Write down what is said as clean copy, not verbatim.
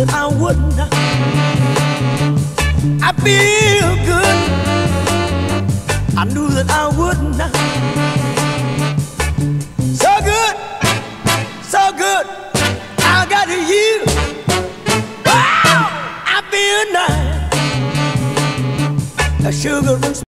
that I wouldn't. I feel good. I knew that I wouldn't. So good, so good. I got you. Wow, I feel nice. A sugar and